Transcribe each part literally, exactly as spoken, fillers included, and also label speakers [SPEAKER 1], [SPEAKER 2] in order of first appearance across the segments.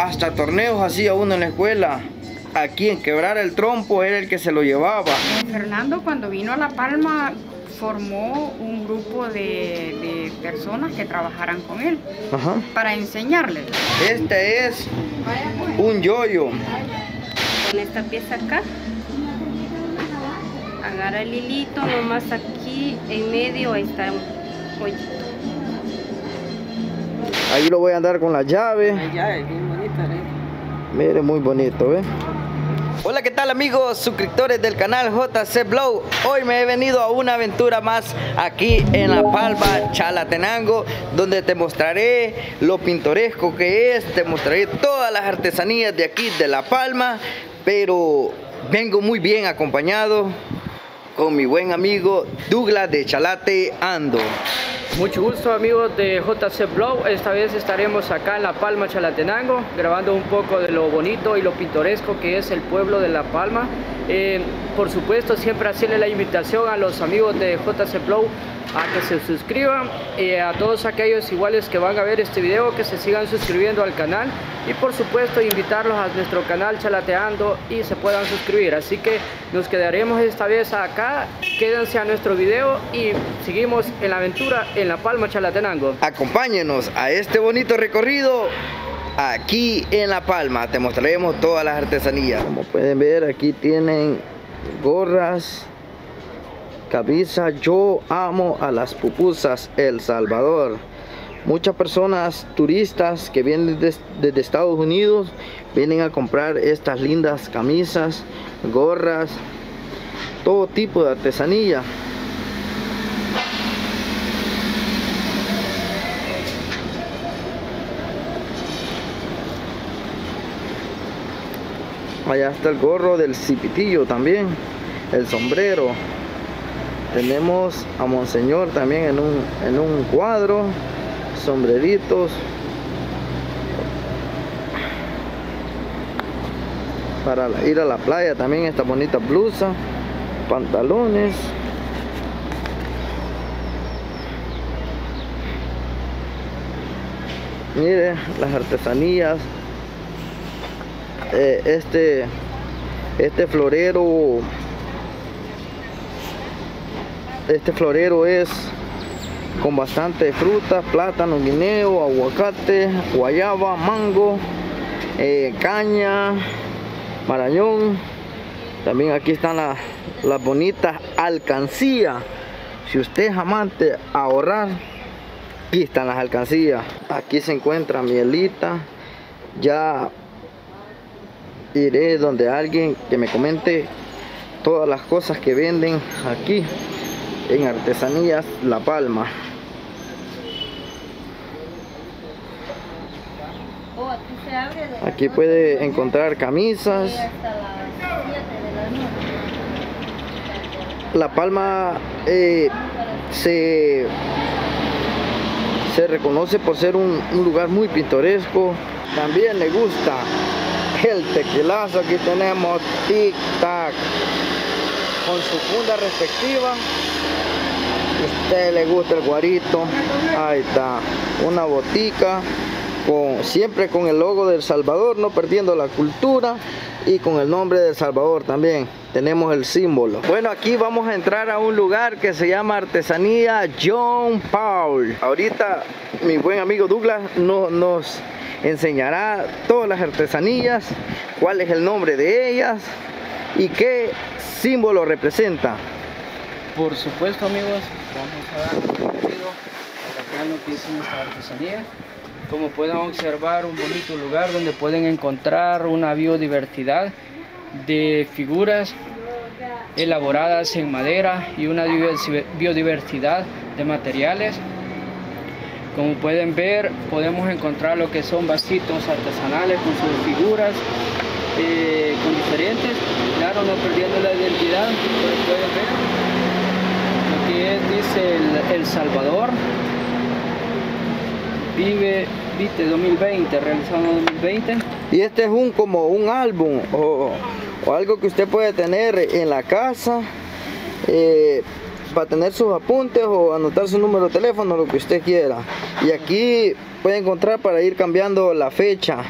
[SPEAKER 1] hasta torneos hacía uno en la escuela. Aquí en Quebrar el Trompo era el que se lo llevaba.
[SPEAKER 2] Fernando, cuando vino a La Palma, formó un grupo de, de personas que trabajaran con él. Ajá. Para enseñarles.
[SPEAKER 1] Este es un yoyo.
[SPEAKER 3] Con esta pieza acá, agarra el hilito, nomás aquí en medio ahí está un hoyito.
[SPEAKER 1] Ahí lo voy a andar con la llave.
[SPEAKER 4] La llave, bien bonita, ¿eh?
[SPEAKER 1] Mire, muy bonito, ¿ves? Hola, ¿qué tal amigos suscriptores del canal J C Blow? Hoy me he venido a una aventura más aquí en La Palma, Chalatenango, donde te mostraré lo pintoresco que es, te mostraré todas las artesanías de aquí de La Palma, pero vengo muy bien acompañado con mi buen amigo Douglas de Chalateando.
[SPEAKER 4] Mucho gusto amigos de J C Blow. Esta vez estaremos acá en La Palma, Chalatenango, grabando un poco de lo bonito y lo pintoresco que es el pueblo de La Palma. Eh, por supuesto, siempre hacerle la invitación a los amigos de J C Blow a que se suscriban, y eh, a todos aquellos iguales que van a ver este video que se sigan suscribiendo al canal, y por supuesto invitarlos a nuestro canal Chalateando y se puedan suscribir. Así que nos quedaremos esta vez acá, quédense a nuestro video y seguimos en la aventura en La Palma, Chalatenango.
[SPEAKER 1] Acompáñenos a este bonito recorrido aquí en La Palma. Te mostraremos todas las artesanías. Como pueden ver, aquí tienen gorras, camisas. Yo amo a las pupusas El Salvador. Muchas personas turistas que vienen desde, desde Estados Unidos vienen a comprar estas lindas camisas, gorras, todo tipo de artesanía. Allá está el gorro del Cipitillo también, el sombrero. Tenemos a Monseñor también en un, en un cuadro, sombreritos. Para ir a la playa también esta bonita blusa, pantalones. Mire las artesanías. Eh, este este florero este florero es con bastante fruta, plátano, guineo, aguacate, guayaba, mango, eh, caña, marañón. También aquí están las la bonitas alcancías. Si usted es amante a ahorrar, aquí están las alcancías. Aquí se encuentra mielita. Ya iré donde alguien que me comente todas las cosas que venden aquí en Artesanías La Palma. Aquí puede encontrar camisas. La Palma eh, se, se reconoce por ser un, un lugar muy pintoresco. También le gusta el tequilazo. Aquí tenemos Tic Tac con su funda respectiva. A usted le gusta el guarito, ahí está, una botica con, siempre con el logo del Salvador, no perdiendo la cultura, y con el nombre del Salvador también tenemos el símbolo. Bueno, aquí vamos a entrar a un lugar que se llama Artesanía John Paul. Ahorita mi buen amigo Douglas no, nos enseñará todas las artesanías, cuál es el nombre de ellas y qué símbolo representa.
[SPEAKER 4] Por supuesto amigos, vamos a dar un recorrido acá en lo que es nuestra artesanía. Como pueden observar, un bonito lugar donde pueden encontrar una biodiversidad de figuras elaboradas en madera y una biodiversidad de materiales. Como pueden ver, podemos encontrar lo que son vasitos artesanales con sus figuras eh, con diferentes, claro, no perdiendo la identidad. Como pueden ver, aquí es, dice el, el Salvador vive Vite dos mil veinte, realizado en dos mil veinte.
[SPEAKER 1] Y este es un como un álbum o, o algo que usted puede tener en la casa eh, para tener sus apuntes o anotar su número de teléfono, lo que usted quiera. Y aquí puede encontrar para ir cambiando la fecha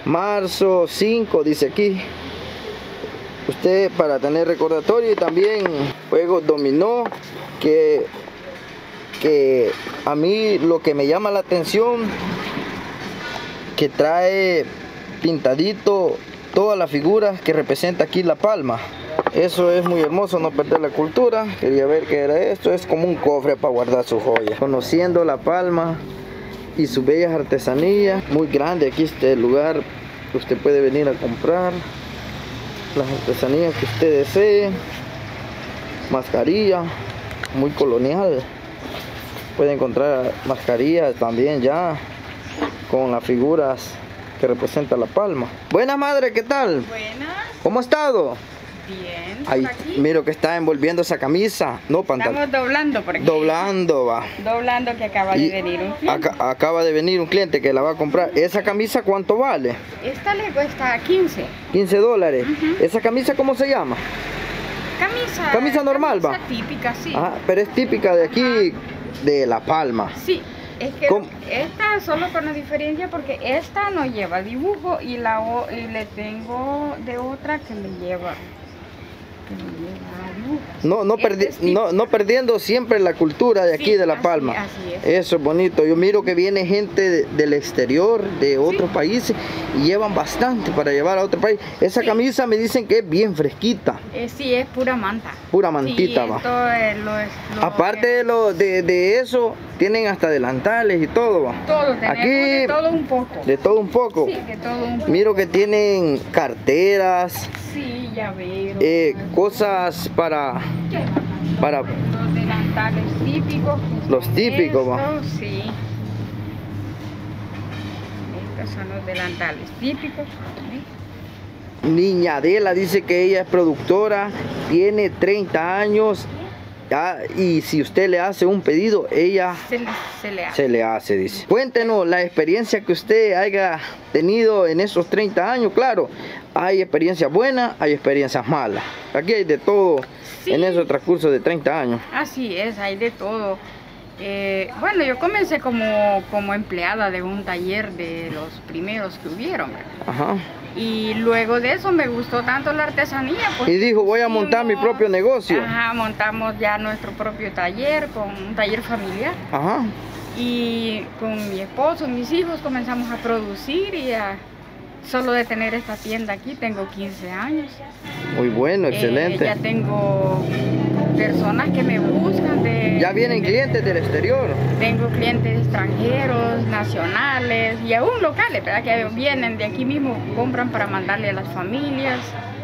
[SPEAKER 1] marzo cinco, dice aquí. Usted para tener recordatorio, y también juegos dominó, que, que a mí lo que me llama la atención, que trae pintadito todas las figuras que representa aquí La Palma. Eso es muy hermoso, no perder la cultura. Quería ver qué era esto. Es como un cofre para guardar sus joyas. Conociendo La Palma y sus bellas artesanías. Muy grande aquí este lugar. Usted puede venir a comprar las artesanías que usted desee. Mascarilla, muy colonial. Puede encontrar mascarillas también ya con las figuras que representa La Palma. Buenas, madre, ¿qué tal?
[SPEAKER 2] Buenas.
[SPEAKER 1] ¿Cómo ha estado?
[SPEAKER 2] Bien.
[SPEAKER 1] Ay,
[SPEAKER 2] aquí.
[SPEAKER 1] miro que está envolviendo esa camisa. No, pantalón.
[SPEAKER 2] Estamos doblando por aquí.
[SPEAKER 1] Doblando, va.
[SPEAKER 2] Doblando, que acaba
[SPEAKER 1] Y
[SPEAKER 2] de venir un cliente.
[SPEAKER 1] Acá, acaba de venir un cliente que la va a comprar. ¿Esa camisa cuánto vale?
[SPEAKER 2] Esta le cuesta quince.
[SPEAKER 1] quince dólares.
[SPEAKER 2] Uh-huh.
[SPEAKER 1] ¿Esa camisa cómo se llama?
[SPEAKER 2] Camisa.
[SPEAKER 1] Camisa normal,
[SPEAKER 2] camisa
[SPEAKER 1] va.
[SPEAKER 2] típica, sí.
[SPEAKER 1] Ajá, pero es típica de aquí, de La Palma.
[SPEAKER 2] Sí. Es que
[SPEAKER 1] ¿Cómo?
[SPEAKER 2] esta solo con la diferencia porque esta no lleva dibujo y la o- y le tengo de otra que le lleva. Que le lleva dibujo.
[SPEAKER 1] No, no,
[SPEAKER 2] Este
[SPEAKER 1] perdi-
[SPEAKER 2] es típico.
[SPEAKER 1] no, no perdiendo siempre la cultura de aquí
[SPEAKER 2] Sí,
[SPEAKER 1] de La
[SPEAKER 2] así-
[SPEAKER 1] Palma.
[SPEAKER 2] así es.
[SPEAKER 1] Eso es bonito. Yo miro que viene gente de- del exterior, de otros países, y llevan bastante para llevar a otro país. Esa
[SPEAKER 2] Sí.
[SPEAKER 1] camisa me dicen que es bien fresquita,
[SPEAKER 2] Eh, sí, es pura manta.
[SPEAKER 1] pura mantita,
[SPEAKER 2] Sí,
[SPEAKER 1] va.
[SPEAKER 2] esto es lo es lo
[SPEAKER 1] Aparte
[SPEAKER 2] que-
[SPEAKER 1] de, lo, de, de eso, tienen hasta delantales y todo, va.
[SPEAKER 2] todo, tenemos
[SPEAKER 1] aquí-
[SPEAKER 2] de todo un poco.
[SPEAKER 1] De todo un poco.
[SPEAKER 2] Sí, de todo un poco.
[SPEAKER 1] Miro que tienen carteras,
[SPEAKER 2] Sí, llaveros.
[SPEAKER 1] eh, cosas para, para
[SPEAKER 2] Los delantales típicos. que
[SPEAKER 1] Los
[SPEAKER 2] son
[SPEAKER 1] típicos, va.
[SPEAKER 2] estos, sí. Estos son los delantales típicos. ¿sí?
[SPEAKER 1] Niña Adela dice que ella es productora, tiene treinta años, ah, y si usted le hace un pedido, ella
[SPEAKER 2] Se, le- se le hace.
[SPEAKER 1] se le hace, dice. Cuéntenos la experiencia que usted haya tenido en esos treinta años. Claro, hay experiencias buenas, hay experiencias malas. Aquí hay de todo
[SPEAKER 2] Sí.
[SPEAKER 1] en ese transcurso de treinta años.
[SPEAKER 2] Así es, hay de todo. Eh, bueno, yo comencé como, como empleada de un taller de los primeros que hubieron. ¿verdad?
[SPEAKER 1] Ajá.
[SPEAKER 2] Y luego de eso me gustó tanto la artesanía. Pues,
[SPEAKER 1] Y dijo, voy a montar mi
[SPEAKER 2] hicimos-
[SPEAKER 1] propio negocio.
[SPEAKER 2] Ajá, montamos ya nuestro propio taller, con un taller familiar.
[SPEAKER 1] Ajá.
[SPEAKER 2] Y con mi esposo, mis hijos comenzamos a producir y a, solo de tener esta tienda aquí tengo quince años.
[SPEAKER 1] Muy bueno,
[SPEAKER 2] Eh,
[SPEAKER 1] excelente.
[SPEAKER 2] ya tengo personas que me buscan de...
[SPEAKER 1] Ya vienen
[SPEAKER 2] de-
[SPEAKER 1] clientes del exterior.
[SPEAKER 2] Tengo clientes extranjeros, nacionales y aún locales, ¿verdad? Que vienen de aquí mismo, compran para mandarle a las familias.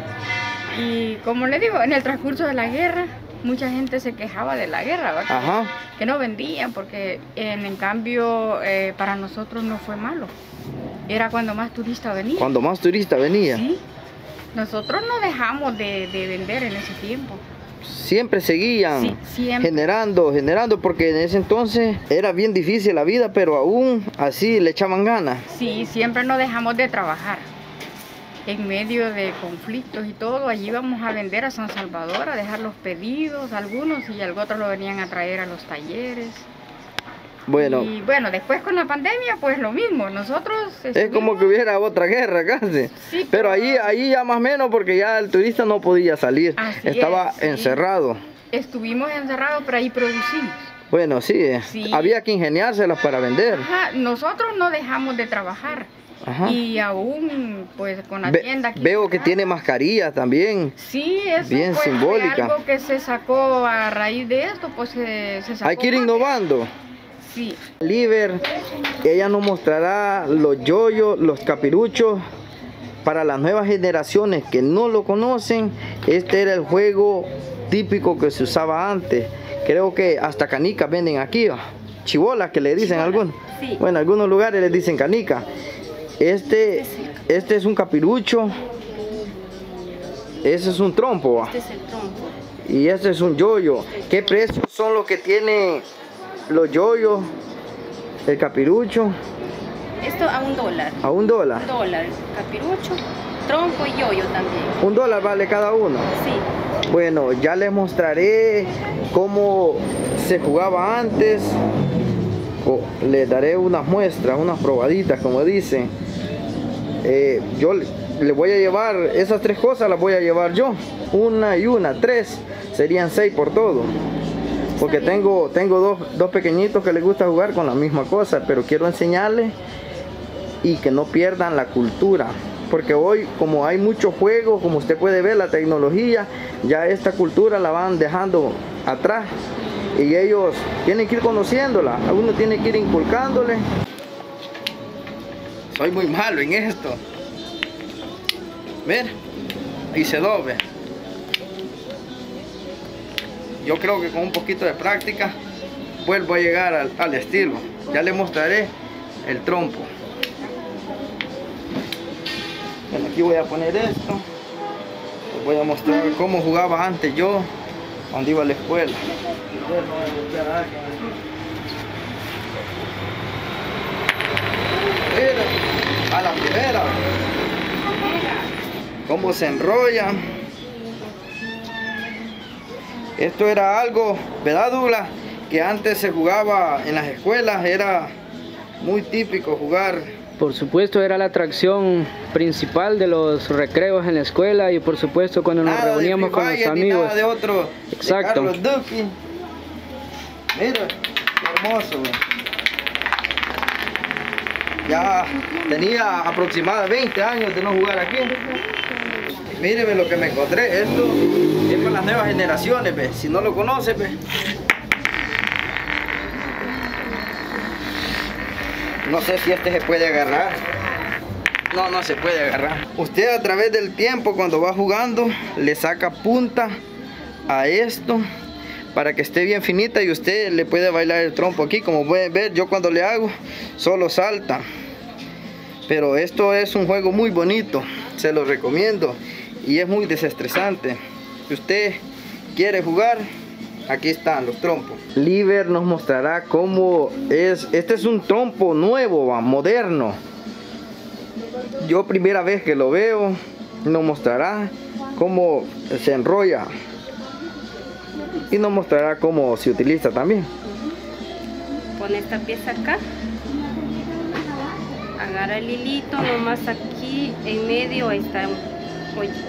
[SPEAKER 2] Y como le digo, en el transcurso de la guerra, mucha gente se quejaba de la guerra, ¿verdad?
[SPEAKER 1] Ajá.
[SPEAKER 2] Que no vendían, porque en, en cambio eh, para nosotros no fue malo. Era cuando más turistas venían.
[SPEAKER 1] Cuando más turistas venía.
[SPEAKER 2] Sí. Nosotros no dejamos de, de vender en ese tiempo.
[SPEAKER 1] Siempre seguían
[SPEAKER 2] Sí, siempre.
[SPEAKER 1] generando, generando, porque en ese entonces era bien difícil la vida, pero aún así le echaban ganas.
[SPEAKER 2] Sí, siempre no dejamos de trabajar. En medio de conflictos y todo, allí íbamos a vender a San Salvador, a dejar los pedidos, algunos y algunos otros lo venían a traer a los talleres.
[SPEAKER 1] Bueno,
[SPEAKER 2] Y bueno, después con la pandemia, pues lo mismo. Nosotros
[SPEAKER 1] es como que hubiera otra guerra casi.
[SPEAKER 2] Sí,
[SPEAKER 1] pero
[SPEAKER 2] pero-
[SPEAKER 1] ahí, ahí ya más o menos, porque ya el turista no podía salir.
[SPEAKER 2] Así
[SPEAKER 1] Estaba
[SPEAKER 2] es, sí.
[SPEAKER 1] encerrado.
[SPEAKER 2] estuvimos encerrados, pero ahí producimos.
[SPEAKER 1] Bueno, sí, eh,
[SPEAKER 2] Sí.
[SPEAKER 1] había que ingeniárselas para vender.
[SPEAKER 2] Ajá, nosotros no dejamos de trabajar.
[SPEAKER 1] Ajá.
[SPEAKER 2] Y aún, pues con la
[SPEAKER 1] Ve-
[SPEAKER 2] tienda aquí.
[SPEAKER 1] veo que
[SPEAKER 2] cerrada.
[SPEAKER 1] tiene mascarillas también.
[SPEAKER 2] Sí, eso
[SPEAKER 1] bien
[SPEAKER 2] pues,
[SPEAKER 1] simbólica.
[SPEAKER 2] fue algo que se sacó a raíz de esto, pues se, se sacó.
[SPEAKER 1] Hay que ir
[SPEAKER 2] más.
[SPEAKER 1] innovando.
[SPEAKER 2] Sí,
[SPEAKER 1] Liber, ella nos mostrará los yoyos, los capiruchos. Para las nuevas generaciones que no lo conocen, este era el juego típico que se usaba antes. Creo que hasta canicas venden aquí, ¿va? Chibolas que le dicen algunos.
[SPEAKER 3] sí.
[SPEAKER 1] Bueno, en algunos lugares les dicen canica. Este, este es un capirucho. Ese es un trompo, ¿va?
[SPEAKER 3] Este es el tronco.
[SPEAKER 1] Y este es un yoyo. ¿Qué precios son los que tienen los yoyos? El capirucho
[SPEAKER 3] Esto a un dólar.
[SPEAKER 1] a un dólar.
[SPEAKER 3] Dólar, capirucho, tronco y yoyo también.
[SPEAKER 1] Un dólar vale cada uno.
[SPEAKER 3] Sí.
[SPEAKER 1] Bueno, ya les mostraré cómo se jugaba antes. O les daré unas muestras, unas probaditas, como dicen. Eh, yo le, le voy a llevar esas tres cosas, las voy a llevar yo. Una y una, tres. Serían seis por todo. Porque tengo, tengo dos, dos pequeñitos que les gusta jugar con la misma cosa, pero quiero enseñarles y que no pierdan la cultura. Porque hoy, como hay muchos juegos, como usted puede ver, la tecnología, ya esta cultura la van dejando atrás. Y ellos tienen que ir conociéndola, a uno tiene que ir inculcándole. Soy muy malo en esto. Ver, y se doble. Yo creo que con un poquito de práctica vuelvo a llegar al, al estilo. Ya les mostraré el trompo. Bueno, aquí voy a poner esto. Les voy a mostrar cómo jugaba antes yo cuando iba a la escuela. Mira, a la primera. Cómo se enrolla. Esto era algo, ¿verdad, Douglas? Que antes se jugaba en las escuelas, era muy típico jugar.
[SPEAKER 4] Por supuesto, era la atracción principal de los recreos en la escuela y por supuesto cuando nos
[SPEAKER 1] nada
[SPEAKER 4] reuníamos con los amigos.
[SPEAKER 1] Nada de otro,
[SPEAKER 4] exacto.
[SPEAKER 1] De Carlos Duque. Mira, qué hermoso. Güey. Ya tenía aproximadamente veinte años de no jugar aquí. Míreme lo que me encontré. Esto es para las nuevas generaciones, ¿ve? Si no lo conoces, ¿ve? No sé si este se puede agarrar. No, no se puede agarrar. Usted a través del tiempo, cuando va jugando, le saca punta a esto para que esté bien finita y usted le puede bailar el trompo aquí. Como pueden ver, yo cuando le hago, solo salta. Pero esto es un juego muy bonito, se lo recomiendo. Y es muy desestresante. Si usted quiere jugar, aquí están los trompos. Liber nos mostrará cómo es. Este es un trompo nuevo, va, moderno. Yo primera vez que lo veo, nos mostrará cómo se enrolla. Y nos mostrará cómo se utiliza también.
[SPEAKER 3] Pone esta pieza acá. Agarra el hilito, nomás aquí en medio ahí está un hoyito.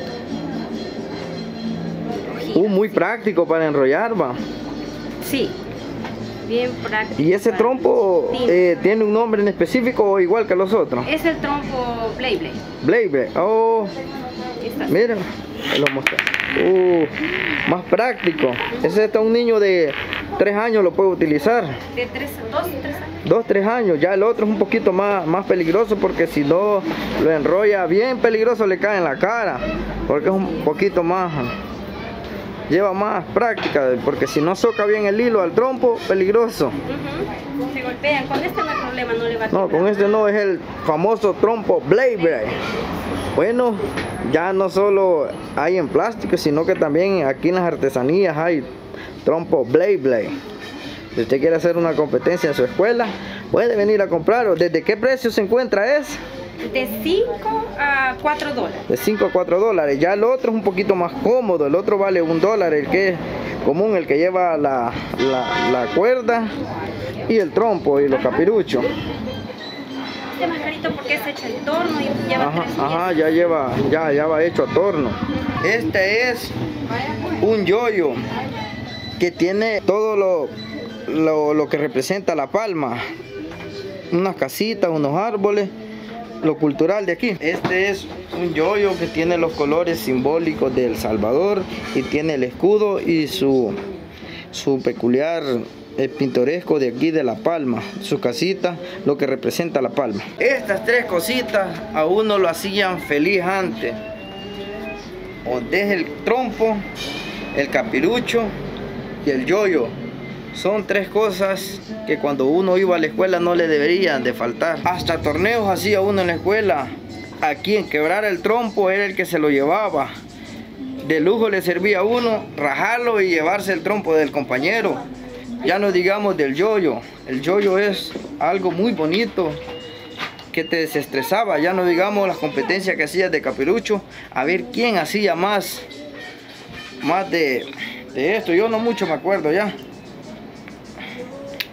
[SPEAKER 1] Uh, muy práctico para enrollar, va.
[SPEAKER 3] Sí, bien práctico.
[SPEAKER 1] ¿Y ese trompo eh, tiene un nombre en específico o igual que los otros?
[SPEAKER 3] Es el trompo Blade Blade.
[SPEAKER 1] Blade Blade, oh. Mira, lo mostré. Uh, más práctico. Ese está un niño de tres años lo puede utilizar.
[SPEAKER 3] De tres, dos, tres años.
[SPEAKER 1] Dos, tres años. Ya el otro es un poquito más, más peligroso porque si no lo enrolla bien peligroso le cae en la cara. Porque es un poquito más, lleva más práctica, porque si no soca bien el hilo al trompo, peligroso.
[SPEAKER 3] Uh-huh. Se golpean. Con este no hay problema, no le va a
[SPEAKER 1] No, con este no, es el famoso trompo Blade Blade. Bueno, ya no solo hay en plástico, sino que también aquí en las artesanías hay trompo Blade Blade. Si usted quiere hacer una competencia en su escuela, puede venir a comprarlo. ¿Desde qué precio se encuentra ese?
[SPEAKER 3] De cinco a cuatro dólares.
[SPEAKER 1] De cinco a cuatro dólares. Ya el otro es un poquito más cómodo. El otro vale un dólar, el que es común, el que lleva la, la, la cuerda y el trompo y los capiruchos.
[SPEAKER 3] Este es más carito porque es hecho en torno y lleva
[SPEAKER 1] Ajá,
[SPEAKER 3] tres
[SPEAKER 1] ajá, ya lleva, ya, ya va hecho a torno. Este es un yoyo que tiene todo lo, lo, lo que representa la palma. Unas casitas, unos árboles, lo cultural de aquí. Este es un yoyo que tiene los colores simbólicos de El Salvador y tiene el escudo y su, su peculiar eh, pintoresco de aquí de La Palma, su casita, lo que representa La Palma. Estas tres cositas a uno lo hacían feliz antes. O desde el trompo, el capirucho y el yoyo. Son tres cosas que cuando uno iba a la escuela no le deberían de faltar. Hasta torneos hacía uno en la escuela. A quien quebrara el trompo era el que se lo llevaba. De lujo le servía a uno rajarlo y llevarse el trompo del compañero. Ya no digamos del yoyo. El yoyo es algo muy bonito que te desestresaba. Ya no digamos las competencias que hacías de capirucho. A ver quién hacía más, más de, de esto. Yo no mucho me acuerdo ya.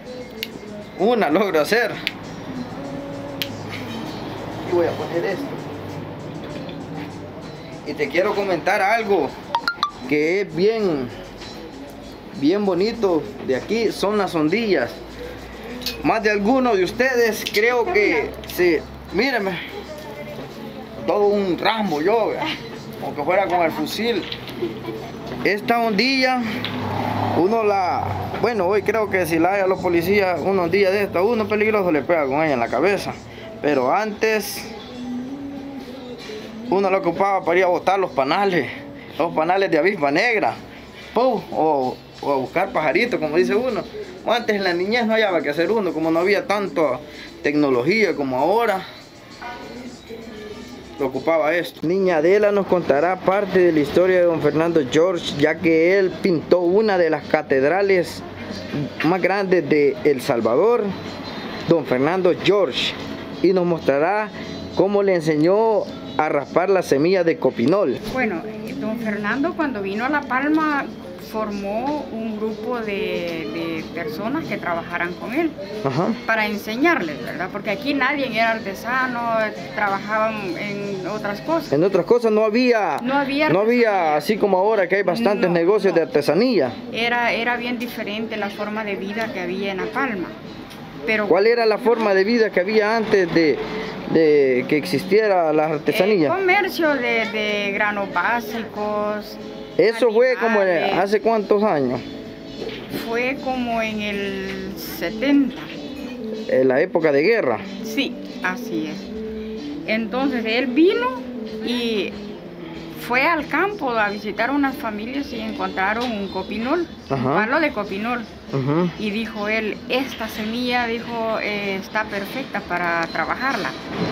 [SPEAKER 1] Una logro hacer. Y voy a poner esto. y te quiero comentar algo que es bien, bien bonito de aquí, son las hondillas. Más de algunos de ustedes creo que sí, mírenme, todo un Rambo yo, como que fuera con el fusil. Esta hondilla, uno la, bueno, hoy creo que si la hay a los policías, una hondilla de esta, uno peligroso le pega con ella en la cabeza. Pero antes, uno la ocupaba para ir a botar los panales, los panales de avispa negra, ¡pum! O, o a buscar pajaritos, como dice uno. Antes en la niñez no había que hacer uno, como no había tanta tecnología como ahora. Lo ocupaba esto. Niña Adela nos contará parte de la historia de don Fernando George, ya que él pintó una de las catedrales más grandes de El Salvador, don Fernando George, y nos mostrará cómo le enseñó a raspar las semillas de copinol.
[SPEAKER 2] Bueno, don Fernando cuando vino a La Palma formó un grupo de, de personas que trabajaran con él. Ajá. Para enseñarles, ¿verdad? Porque aquí nadie era artesano, trabajaban en otras cosas.
[SPEAKER 1] En otras cosas no había, no había, no había así como ahora que hay bastantes no, negocios no. de artesanía.
[SPEAKER 2] Era, era bien diferente la forma de vida que había en La Palma. Pero,
[SPEAKER 1] ¿cuál era la forma de vida que había antes de, de que existiera la artesanía?
[SPEAKER 2] El comercio de, de granos básicos.
[SPEAKER 1] ¿Eso fue como en, hace cuántos años?
[SPEAKER 2] Fue como en el setenta.
[SPEAKER 1] ¿En la época de guerra?
[SPEAKER 2] Sí, así es. Entonces él vino y fue al campo a visitar unas familias y encontraron un copinol, Ajá. un palo de copinol. Ajá. Y dijo él, esta semilla, dijo, eh, está perfecta para trabajarla.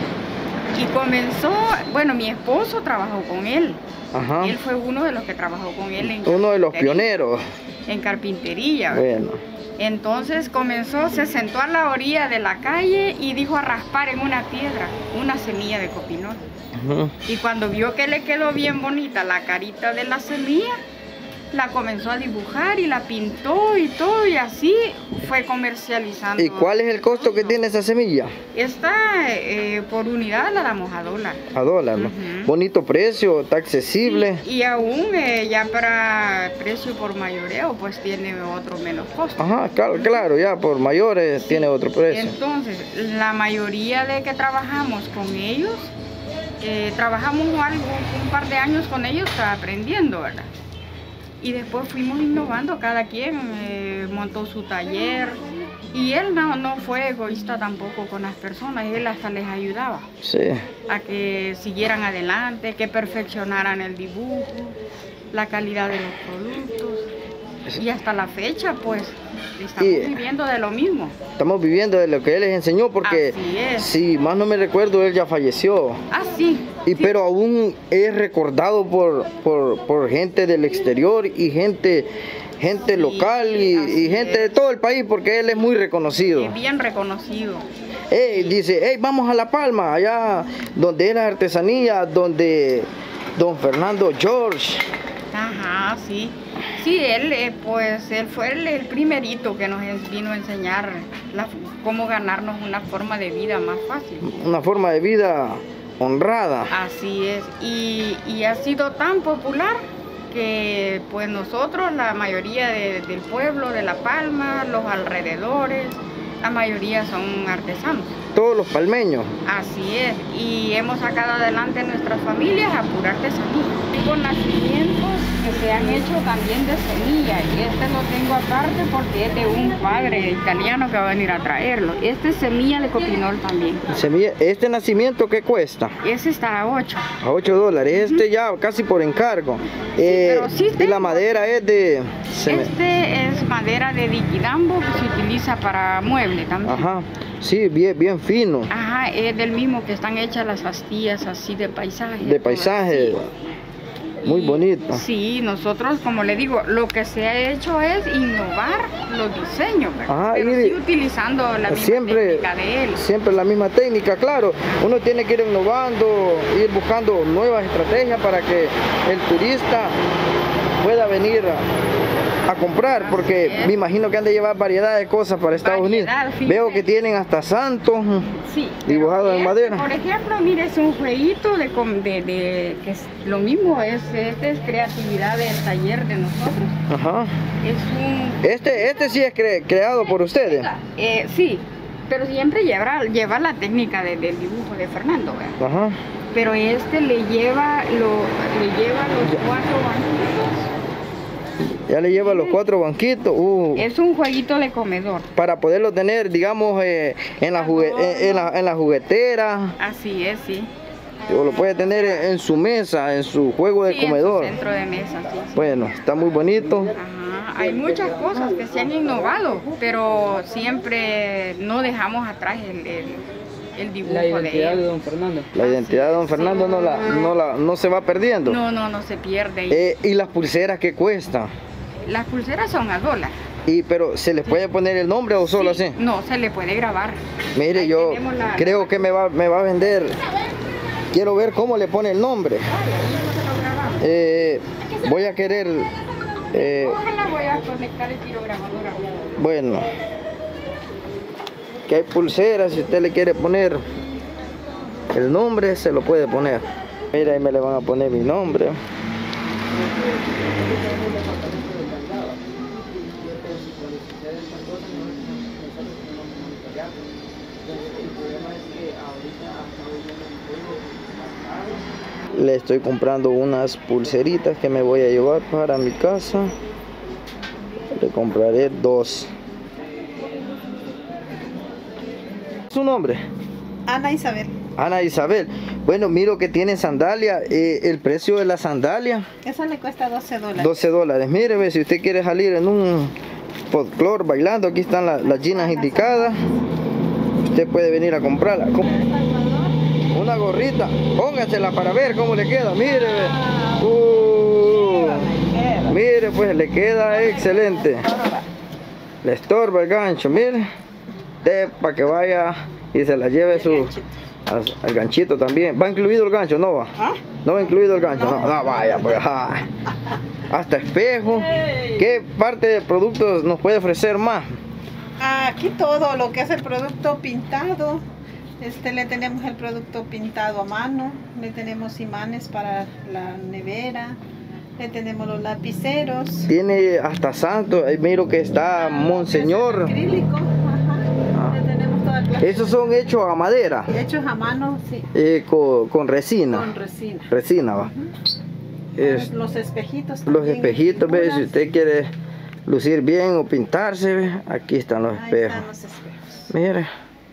[SPEAKER 2] Y comenzó, bueno, mi esposo trabajó con él. Ajá. Él fue uno de los que trabajó con él en
[SPEAKER 1] uno de los pioneros
[SPEAKER 2] en carpintería.
[SPEAKER 1] Bueno.
[SPEAKER 2] Entonces comenzó, se sentó a la orilla de la calle y dijo a raspar en una piedra una semilla de copinol. Ajá. Y cuando vio que le quedó bien bonita la carita de la semilla, la comenzó a dibujar y la pintó y todo, y así fue comercializando.
[SPEAKER 1] ¿Y cuál es el costo que tiene esa semilla?
[SPEAKER 2] Esta eh, por unidad la damos a dólar.
[SPEAKER 1] A dólar, ¿no? Uh-huh. Bonito precio, está accesible.
[SPEAKER 2] Sí, y aún eh, ya para precio por mayoreo pues tiene otro menos costo.
[SPEAKER 1] Ajá, claro, claro, ya por mayores sí. tiene otro precio.
[SPEAKER 2] Entonces, la mayoría de que trabajamos con ellos, eh, trabajamos algo, un par de años con ellos, está aprendiendo, ¿verdad? Y después fuimos innovando, cada quien eh, montó su taller y él no, no fue egoísta tampoco con las personas, él hasta les ayudaba
[SPEAKER 1] sí.
[SPEAKER 2] a que siguieran adelante, que perfeccionaran el dibujo, la calidad de los productos y hasta la fecha pues estamos y viviendo de lo mismo.
[SPEAKER 1] Estamos viviendo de lo que él les enseñó porque si más no me recuerdo él ya falleció.
[SPEAKER 2] Ah, sí.
[SPEAKER 1] Y
[SPEAKER 2] sí.
[SPEAKER 1] pero aún es recordado por, por, por gente del exterior y gente, gente sí, local y, y gente es. de todo el país porque él es muy reconocido.
[SPEAKER 2] Es bien reconocido.
[SPEAKER 1] Hey, dice, hey, vamos a La Palma, allá donde era artesanía, donde don Fernando George.
[SPEAKER 2] Ajá, sí. Sí, él, eh, pues, él fue el, el primerito que nos vino a enseñar la, cómo ganarnos una forma de vida más fácil.
[SPEAKER 1] Una forma de vida honrada.
[SPEAKER 2] Así es, y, y ha sido tan popular que pues nosotros, la mayoría de, del pueblo de La Palma, los alrededores, la mayoría son artesanos.
[SPEAKER 1] Todos los palmeños.
[SPEAKER 2] Así es, y hemos sacado adelante nuestras familias a pura artesanía. Tengo nacimientos que se han hecho también de semilla, y este lo tengo aparte porque es de un padre italiano que va a venir a traerlo. Este es semilla de copinol también.
[SPEAKER 1] Semilla, ¿este nacimiento qué cuesta?
[SPEAKER 2] Ese está a ocho.
[SPEAKER 1] A ocho dólares, este uh-huh. ya casi por encargo.
[SPEAKER 2] Sí,
[SPEAKER 1] eh,
[SPEAKER 2] pero sí
[SPEAKER 1] y la madera es de...
[SPEAKER 2] Este es madera de diquidambo que se utiliza para mueble también.
[SPEAKER 1] Ajá. Sí, bien, bien fino.
[SPEAKER 2] Ajá, es del mismo que están hechas las astillas así de paisaje.
[SPEAKER 1] De paisaje, muy y, bonito.
[SPEAKER 2] Sí, nosotros, como le digo, lo que se ha hecho es innovar los diseños,
[SPEAKER 1] Ajá,
[SPEAKER 2] pero
[SPEAKER 1] y,
[SPEAKER 2] sí utilizando la misma
[SPEAKER 1] siempre,
[SPEAKER 2] técnica de él.
[SPEAKER 1] Siempre la misma técnica, claro. Uno tiene que ir innovando, ir buscando nuevas estrategias para que el turista pueda venir a a comprar, porque me imagino que han de llevar variedad de cosas para Estados
[SPEAKER 2] Variedad,
[SPEAKER 1] Unidos.
[SPEAKER 2] fíjate.
[SPEAKER 1] Veo que tienen hasta santos
[SPEAKER 2] Sí,
[SPEAKER 1] dibujados en
[SPEAKER 2] este,
[SPEAKER 1] madera.
[SPEAKER 2] Por ejemplo, mire, es un jueguito de, com- de, de que es lo mismo, es, este es creatividad del taller de nosotros.
[SPEAKER 1] Ajá.
[SPEAKER 2] Es un...
[SPEAKER 1] Este, este sí es cre- creado por ustedes.
[SPEAKER 2] Eh, sí, pero siempre lleva, lleva la técnica de- del dibujo de Fernando, ¿verdad?
[SPEAKER 1] Ajá.
[SPEAKER 2] Pero este le lleva, lo, le lleva los cuatro banquitos.
[SPEAKER 1] Ya le lleva los cuatro banquitos. Uh,
[SPEAKER 2] Es un jueguito de comedor.
[SPEAKER 1] para poderlo tener, digamos, eh, en, la jugue- en, en la, en la juguetera.
[SPEAKER 2] Así es, sí.
[SPEAKER 1] O lo puede tener en, en su mesa, en su juego de
[SPEAKER 2] Sí, en su
[SPEAKER 1] comedor.
[SPEAKER 2] centro de mesa, sí.
[SPEAKER 1] Bueno, está muy bonito.
[SPEAKER 2] Ajá, hay muchas cosas que se han innovado, pero siempre no dejamos atrás el, el, el dibujo
[SPEAKER 4] La
[SPEAKER 2] de
[SPEAKER 4] identidad de
[SPEAKER 2] él.
[SPEAKER 4] don Fernando.
[SPEAKER 1] La identidad de don Fernando no, la, no, la, no se va perdiendo.
[SPEAKER 2] No, no, no se pierde.
[SPEAKER 1] Eh, y las pulseras que cuestan.
[SPEAKER 2] Las pulseras son a dólar.
[SPEAKER 1] Y, pero ¿se les puede poner el nombre o solo
[SPEAKER 2] Sí,
[SPEAKER 1] así?
[SPEAKER 2] No, se le puede grabar.
[SPEAKER 1] Mire,
[SPEAKER 2] Ahí
[SPEAKER 1] yo
[SPEAKER 2] tenemos la-
[SPEAKER 1] creo que me va, me va a vender. Quiero ver cómo le pone el nombre. Eh, voy a querer... eh,
[SPEAKER 2] Ojalá voy a conectar el pirograbador ahora.
[SPEAKER 1] bueno, que hay pulseras, si usted le quiere poner el nombre, se lo puede poner. Mira, ahí me le van a poner mi nombre. Le estoy comprando unas pulseritas que me voy a llevar para mi casa. Le compraré dos. ¿Su nombre?
[SPEAKER 5] Ana Isabel.
[SPEAKER 1] Ana Isabel. Bueno, miro que tiene sandalia. Eh, el precio de la sandalia,
[SPEAKER 5] Esa le cuesta doce dólares.
[SPEAKER 1] doce dólares. Mire, ve, si usted quiere salir en un folclore bailando, aquí están la- las ginas indicadas. Usted puede venir a comprarla. Com- Una gorrita, póngasela para ver cómo le queda. Mire, ve. Uh, mire, pues le queda excelente. Le estorba el gancho, mire. Para que vaya y se la lleve su al, al ganchito también. ¿Va incluido el gancho? No va. No va incluido el gancho. No, no vaya, pues. ah. Hasta espejo. ¿Qué parte de productos nos puede ofrecer más?
[SPEAKER 5] Aquí todo lo que es el producto pintado. Este, le tenemos el producto pintado a mano, le tenemos imanes para la nevera, le tenemos los lapiceros.
[SPEAKER 1] Tiene hasta santo. Ahí miro que está Monseñor.
[SPEAKER 5] Acrílico, ajá. Le tenemos toda clase.
[SPEAKER 1] Esos son hechos a madera.
[SPEAKER 5] Hechos a mano, sí,
[SPEAKER 1] eh, con, con resina.
[SPEAKER 5] con resina.
[SPEAKER 1] Resina, va. Es-
[SPEAKER 5] Los espejitos
[SPEAKER 1] los
[SPEAKER 5] también,
[SPEAKER 1] espejitos, ve, si
[SPEAKER 5] figuras.
[SPEAKER 1] usted quiere lucir bien o pintarse, ve, aquí están los
[SPEAKER 5] Ahí
[SPEAKER 1] espejos.
[SPEAKER 5] están los espejos.
[SPEAKER 1] Mire.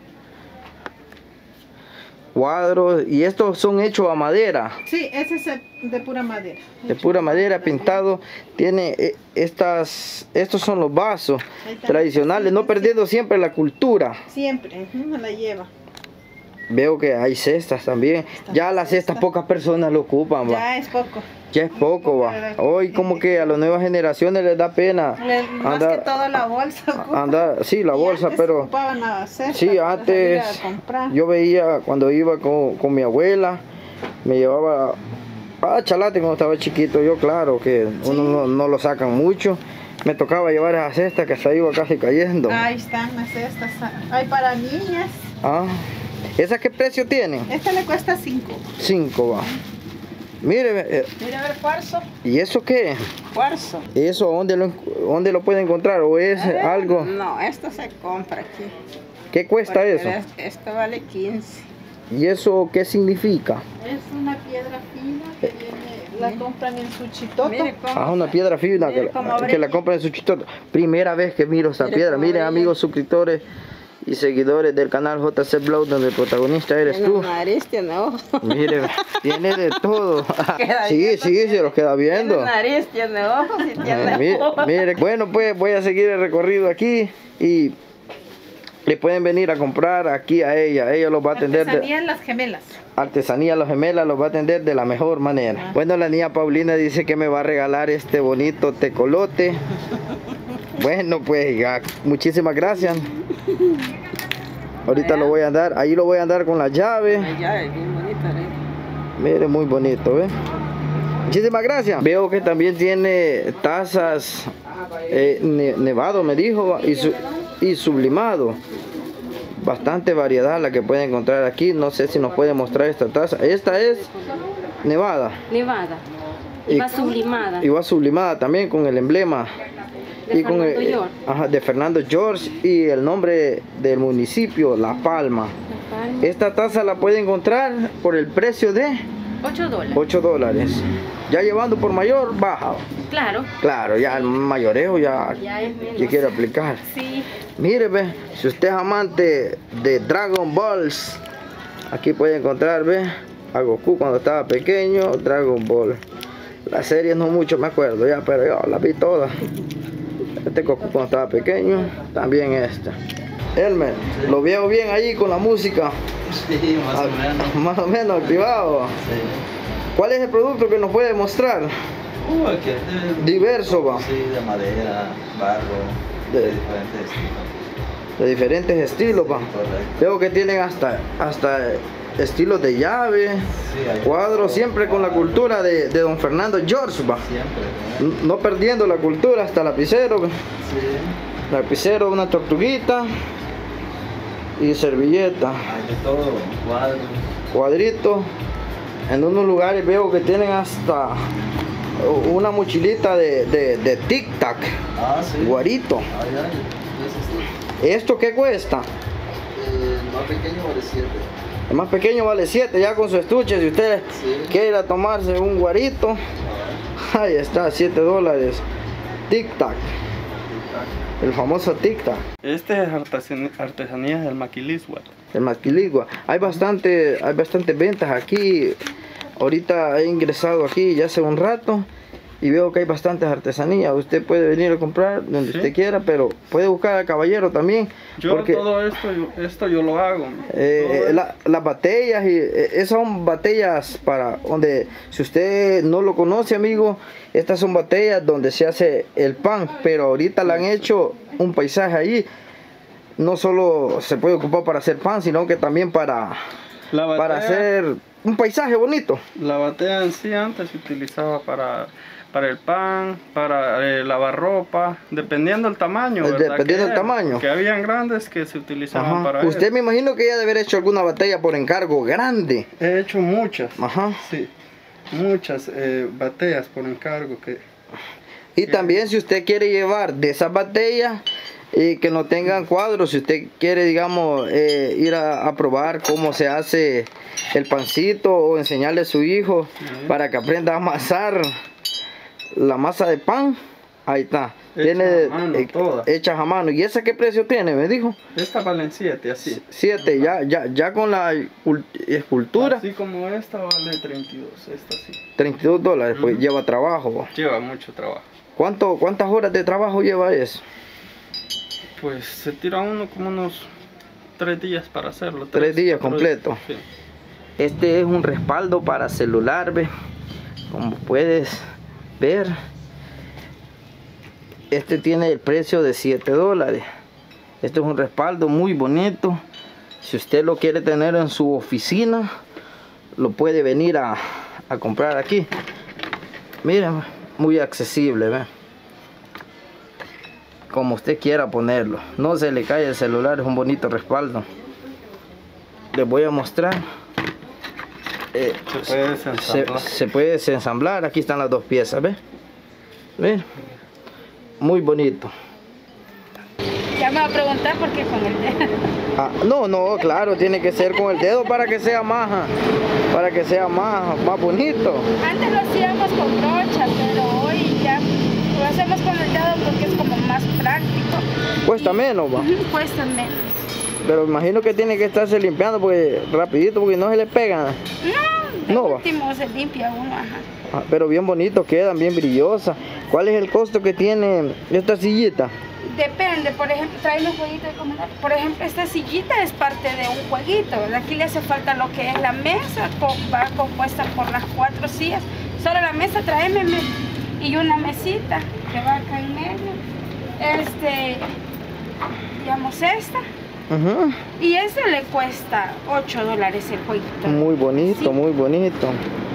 [SPEAKER 1] Cuadros. Y estos son hechos a madera.
[SPEAKER 5] Sí, ese es el de pura madera.
[SPEAKER 1] De pura madera pintado. Tiene eh, estas, estos son los vasos
[SPEAKER 5] Ahí está.
[SPEAKER 1] tradicionales, no perdiendo siempre la cultura.
[SPEAKER 5] Siempre, ujú, la lleva.
[SPEAKER 1] Veo que hay cestas también. Ya las cestas pocas personas lo ocupan, va.
[SPEAKER 5] Ya es poco.
[SPEAKER 1] Ya es poco, va. Hoy como que a las nuevas generaciones les da pena
[SPEAKER 5] Le- más que
[SPEAKER 1] andar,
[SPEAKER 5] todo la bolsa. ocupa.
[SPEAKER 1] andar, sí, la
[SPEAKER 5] Y
[SPEAKER 1] bolsa,
[SPEAKER 5] antes
[SPEAKER 1] pero
[SPEAKER 5] ocupaban la cesta
[SPEAKER 1] sí,
[SPEAKER 5] para
[SPEAKER 1] antes
[SPEAKER 5] salir a comprar.
[SPEAKER 1] yo veía cuando iba con, con mi abuela, me llevaba a Chalate cuando estaba chiquito. Yo, claro, que uno no, no lo sacan mucho. Me tocaba llevar esa cesta que se iba casi cayendo.
[SPEAKER 5] Ahí están las cestas. Hay para niñas.
[SPEAKER 1] Ah, ¿esa qué precio tiene?
[SPEAKER 5] Este le cuesta cinco.
[SPEAKER 1] Cinco, va. Mire, eh,
[SPEAKER 5] Mira a ver, cuarzo.
[SPEAKER 1] ¿y eso qué?
[SPEAKER 5] Cuarzo.
[SPEAKER 1] ¿Eso dónde lo, dónde lo puede encontrar? ¿O es algo?
[SPEAKER 5] No, esto se compra aquí.
[SPEAKER 1] ¿Qué cuesta eso?
[SPEAKER 5] Esto vale quince.
[SPEAKER 1] ¿Y eso qué significa?
[SPEAKER 5] Es una piedra fina que viene, la compran en su chitoto.
[SPEAKER 1] Ah, una piedra fina que,
[SPEAKER 5] mire cómo
[SPEAKER 1] la- que
[SPEAKER 5] brilla.
[SPEAKER 1] la compran en su chitoto. Primera vez que miro esa
[SPEAKER 5] Mire
[SPEAKER 1] piedra.
[SPEAKER 5] cómo
[SPEAKER 1] Miren,
[SPEAKER 5] brilla.
[SPEAKER 1] amigos suscriptores y seguidores del canal J C Blog, donde el protagonista eres tú.
[SPEAKER 5] nariz, tiene ojos.
[SPEAKER 1] Mire, tiene de todo.
[SPEAKER 5] Queda
[SPEAKER 1] Sí,
[SPEAKER 5] viendo.
[SPEAKER 1] sí, se los queda viendo.
[SPEAKER 5] nariz, tiene ojos y
[SPEAKER 1] Ah, mire, mire, bueno, pues voy a seguir el recorrido aquí y le pueden venir a comprar aquí a ella. Ella los va a atender de
[SPEAKER 5] Artesanía en las gemelas.
[SPEAKER 1] Artesanía Los Gemelas, los va a atender de la mejor manera. Bueno, la niña Paulina dice que me va a regalar este bonito tecolote. Bueno, pues ya, muchísimas gracias. Ahorita lo voy a andar, ahí lo voy a andar con la llave.
[SPEAKER 5] Ya, es bien bonita, ¿eh?
[SPEAKER 1] Mire, muy bonito, ¿ve? Muchísimas gracias. Veo que también tiene tazas eh, ne nevado, me dijo, y, su y sublimado. Bastante variedad la que puede encontrar aquí. No sé si nos puede mostrar esta taza. Esta es nevada.
[SPEAKER 3] Nevada. Y, y va sublimada.
[SPEAKER 1] Y va sublimada también con el emblema.
[SPEAKER 3] De
[SPEAKER 1] y con el,
[SPEAKER 3] George.
[SPEAKER 1] Ajá, de Fernando George y el nombre del municipio, La Palma.
[SPEAKER 3] La Palma.
[SPEAKER 1] Esta taza la puede encontrar por el precio de
[SPEAKER 3] ocho dólares.
[SPEAKER 1] ocho dólares. Ya llevando por mayor, baja.
[SPEAKER 3] Claro.
[SPEAKER 1] Claro, ya el mayoreo ya,
[SPEAKER 3] ya es menos.
[SPEAKER 1] que quiere aplicar.
[SPEAKER 3] Sí.
[SPEAKER 1] Mire, ve, si usted es amante de Dragon Balls, aquí puede encontrar, ve, a Goku cuando estaba pequeño, Dragon Ball. Las series no mucho me acuerdo ya, pero yo las vi todas. Este Goku cuando estaba pequeño, también esta. Elmer, sí. Lo veo bien ahí con la música.
[SPEAKER 6] Sí, más o menos.
[SPEAKER 1] Más o menos activado.
[SPEAKER 6] Sí.
[SPEAKER 1] ¿Cuál es el producto que nos puede mostrar?
[SPEAKER 6] Uh, okay. de,
[SPEAKER 1] Diverso, va.
[SPEAKER 6] Sí, de madera, barro, de, de diferentes estilos.
[SPEAKER 1] De diferentes estilos, va.
[SPEAKER 6] Correcto.
[SPEAKER 1] Veo que tienen hasta, hasta estilos de llave, sí, cuadros, siempre con la cultura de, de don Fernando George, va.
[SPEAKER 6] Siempre.
[SPEAKER 1] No, no perdiendo la cultura, hasta lapicero.
[SPEAKER 6] Sí.
[SPEAKER 1] Lapicero, una tortuguita y servilleta.
[SPEAKER 6] Hay de todo, cuadros.
[SPEAKER 1] Cuadrito. En unos lugares veo que tienen hasta una mochilita de, de, de tic tac.
[SPEAKER 6] Ah, sí.
[SPEAKER 1] Guarito.
[SPEAKER 6] Ay, ay. Sí.
[SPEAKER 1] ¿Esto qué cuesta?
[SPEAKER 6] Eh, el más pequeño vale siete.
[SPEAKER 1] El más pequeño vale siete, ya con su estuche. Si usted
[SPEAKER 6] sí.
[SPEAKER 1] quiere ir a tomarse un guarito, ahí está, siete dólares. Tic tac. El famoso tic tac.
[SPEAKER 7] Este es artesanía del Maquilisua.
[SPEAKER 1] El Maquilisua. Hay bastante, hay bastantes ventas aquí. Ahorita he ingresado aquí ya hace un rato y veo que hay bastantes artesanías. Usted puede venir a comprar donde ¿sí? usted quiera, pero puede buscar al caballero también.
[SPEAKER 7] Yo
[SPEAKER 1] porque,
[SPEAKER 7] todo esto yo, esto yo lo hago.
[SPEAKER 1] Eh, la, las batallas, y, eh, esas son batallas para donde, si usted no lo conoce, amigo, estas son batallas donde se hace el pan, pero ahorita le han hecho un paisaje ahí. No solo se puede ocupar para hacer pan, sino que también para,
[SPEAKER 7] la batea,
[SPEAKER 1] para hacer un paisaje bonito.
[SPEAKER 7] La batea en sí antes se utilizaba para, para el pan, para eh, lavar ropa, dependiendo del tamaño. ¿verdad?
[SPEAKER 1] Dependiendo del tamaño.
[SPEAKER 7] Que habían grandes que se utilizaban
[SPEAKER 1] Ajá.
[SPEAKER 7] para
[SPEAKER 1] Usted
[SPEAKER 7] eso.
[SPEAKER 1] Me imagino que ya debe haber hecho alguna batalla por encargo grande.
[SPEAKER 7] He hecho muchas.
[SPEAKER 1] Ajá.
[SPEAKER 7] Sí, muchas eh, batallas por encargo. que
[SPEAKER 1] Y
[SPEAKER 7] que...
[SPEAKER 1] también si usted quiere llevar de esas batallas y que no tengan cuadros, si usted quiere, digamos, eh, ir a, a probar cómo se hace el pancito o enseñarle a su hijo uh-huh. para que aprenda a amasar la masa de pan, ahí está.
[SPEAKER 7] Hecha
[SPEAKER 1] tiene
[SPEAKER 7] a mano,
[SPEAKER 1] eh,
[SPEAKER 7] todas.
[SPEAKER 1] hechas a mano. ¿Y esa qué precio tiene? Me dijo.
[SPEAKER 7] Esta valen siete, así.
[SPEAKER 1] siete, ya, ya, ya con la escultura.
[SPEAKER 7] Así como esta vale treinta y dos, esta sí.
[SPEAKER 1] treinta y dos dólares, uh-huh. pues lleva trabajo.
[SPEAKER 7] Lleva mucho trabajo.
[SPEAKER 1] ¿Cuánto, ¿Cuántas horas de trabajo lleva eso?
[SPEAKER 7] Pues se tira uno como unos tres días para hacerlo.
[SPEAKER 1] Tres, tres días completos.
[SPEAKER 7] Sí.
[SPEAKER 1] Este es un respaldo para celular, ¿ve? Como puedes ver. Este tiene el precio de siete dólares. Este es un respaldo muy bonito. Si usted lo quiere tener en su oficina, lo puede venir a, a comprar aquí. Miren, muy accesible, ¿ve? Como usted quiera ponerlo, no se le cae el celular, es un bonito respaldo. Les voy a mostrar. Eh,
[SPEAKER 7] se, puede desensamblar.
[SPEAKER 1] Se, se puede desensamblar. Aquí están las dos piezas, ¿ves? ¿Ven? Muy bonito.
[SPEAKER 2] Ya me va a preguntar por qué con el dedo.
[SPEAKER 1] Ah, no, no, claro, tiene que ser con el dedo para que sea más, para que sea más, más bonito.
[SPEAKER 2] Antes lo hacíamos con brochas, pero hoy ya lo hacemos con el dedo porque es como más práctico.
[SPEAKER 1] Cuesta y, menos, va.
[SPEAKER 2] Cuesta menos.
[SPEAKER 1] Pero imagino que tiene que estarse limpiando porque rapidito, porque no se le pegan.
[SPEAKER 2] No, de
[SPEAKER 1] no,
[SPEAKER 2] último va. Se limpia uno, ajá.
[SPEAKER 1] Ah, pero bien bonito quedan, bien brillosas. ¿Cuál es el costo que tiene esta sillita?
[SPEAKER 2] Depende, por ejemplo, trae los jueguitos de comedor. Por ejemplo, esta sillita es parte de un jueguito. Aquí le hace falta lo que es la mesa, va compuesta por las cuatro sillas. Solo la mesa trae meme y una mesita que va acá en medio. Este, digamos esta.
[SPEAKER 1] Uh-huh.
[SPEAKER 2] Y eso le cuesta ocho dólares el jueguito.
[SPEAKER 1] Muy bonito, sí. Muy bonito.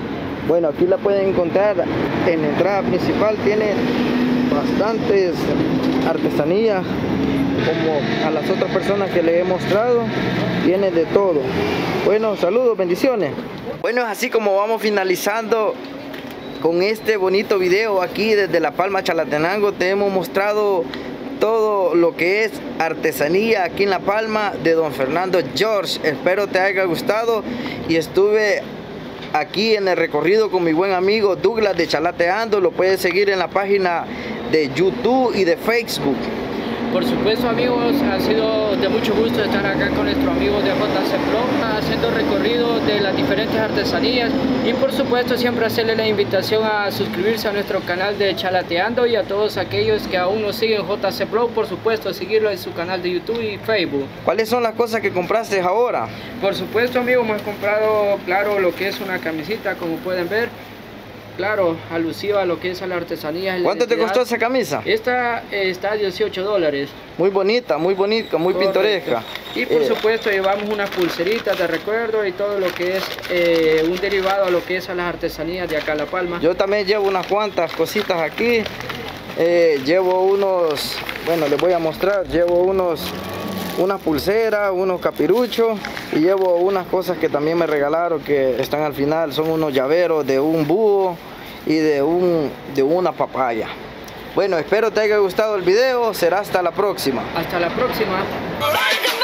[SPEAKER 1] Bueno, aquí la pueden encontrar en la entrada principal, tiene bastantes artesanías, como a las otras personas que les he mostrado, tiene de todo. Bueno, saludos, bendiciones. Bueno, es así como vamos finalizando con este bonito video aquí desde La Palma, Chalatenango. Te hemos mostrado todo lo que es artesanía aquí en La Palma de don Fernando George. Espero te haya gustado y estuve aquí en el recorrido con mi buen amigo Douglas de Chalateando. Lo puedes seguir en la página de YouTube y de Facebook.
[SPEAKER 4] Por supuesto, amigos, ha sido de mucho gusto estar acá con nuestro amigo de J C Blog, haciendo recorrido de las diferentes artesanías y por supuesto siempre hacerle la invitación a suscribirse a nuestro canal de Chalateando, y a todos aquellos que aún no siguen J C Blog, por supuesto seguirlo en su canal de YouTube y Facebook.
[SPEAKER 1] ¿Cuáles son las cosas que compraste ahora?
[SPEAKER 4] Por supuesto, amigos, hemos comprado, claro, lo que es una camisita, como pueden ver. Claro, alusiva a lo que es a la artesanía.
[SPEAKER 1] ¿Cuánto te costó esa camisa?
[SPEAKER 4] Esta eh, está a dieciocho dólares.
[SPEAKER 1] Muy bonita, muy bonita, muy
[SPEAKER 4] Correcto.
[SPEAKER 1] Pintoresca.
[SPEAKER 4] Y por
[SPEAKER 1] eh.
[SPEAKER 4] supuesto llevamos unas pulseritas de recuerdo y todo lo que es eh, un derivado a lo que es a las artesanías de acá La Palma.
[SPEAKER 1] Yo también llevo unas cuantas cositas aquí. Eh, llevo unos, bueno, les voy a mostrar, llevo unos, unas pulseras, unos capiruchos y llevo unas cosas que también me regalaron que están al final. Son unos llaveros de un búho y de, un, de una papaya. Bueno, espero te haya gustado el video. Será hasta la próxima.
[SPEAKER 4] Hasta la próxima.